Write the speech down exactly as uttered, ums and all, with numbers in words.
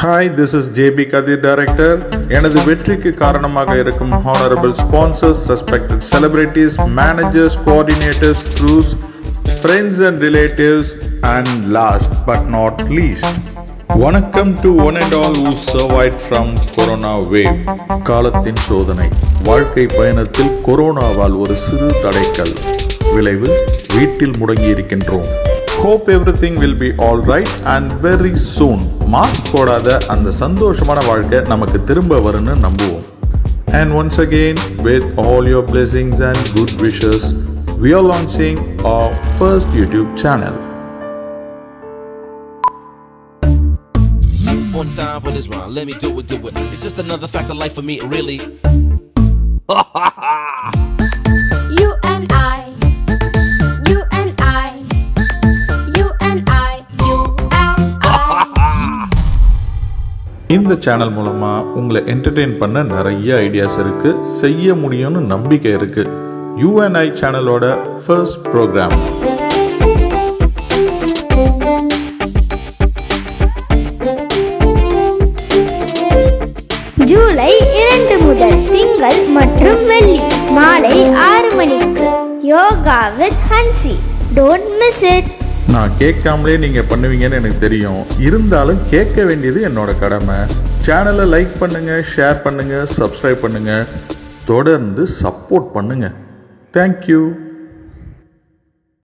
Hi, this is J B Kadir, Director. எனது வெற்றிக்கு காரணமாக இருக்கும் honorable sponsors, respected celebrities, managers, coordinators, crews, friends and relatives, and last but not least, வணக்கம் to one and all who survived from corona wave. காலத்தின் சோதனை. வாழ்க்கை பயணத்தில் கொரோனாவால் ஒரு சிறு தடைக்கல். விளைவு வீட்டில் முடங்கி இருக்கின்றோம். Hope everything will be all right and very soon. Mask போடாத அந்த சந்தோஷமான வாழ்க்கை நமக்கு திரும்ப வரும்னு நம்புவோம். And once again, with all your blessings and good wishes, we are launching our first YouTube channel. On time for this round, let me do it, do it. It's just another fact of life for me, really. You and I, you and I, you and I, you and I. இந்த channel மூலமா உங்களை entertain பண்ண நிறைய ideas இருக்கு, செய்ய முடியும்னு நம்பிக்கை இருக்கு. you and I சேனலோட ஃபர்ஸ்ட் ப்ரோக்ராம். ஜூலை இரண்டு முதல் திங்கள் மற்றும் வெள்ளி மாலை ஆறு மணிக்கு yoga with Hansi. Don't miss it. நான் கேட்காமலே நீங்க பண்ணுவீங்கன்னு எனக்கு தெரியும், இருந்தாலும் கேட்க வேண்டியது என்னோட கடமை. சேனலை லைக் பண்ணுங்க, ஷேர் பண்ணுங்க, சப்ஸ்கிரைப் பண்ணுங்க, தொடர்ந்து சப்போர்ட் பண்ணுங்க. தேங்க்யூ.